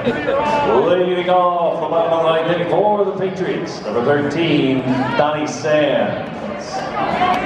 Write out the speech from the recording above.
Leading off from out line for the Patriots, number 13, Donnie Sands.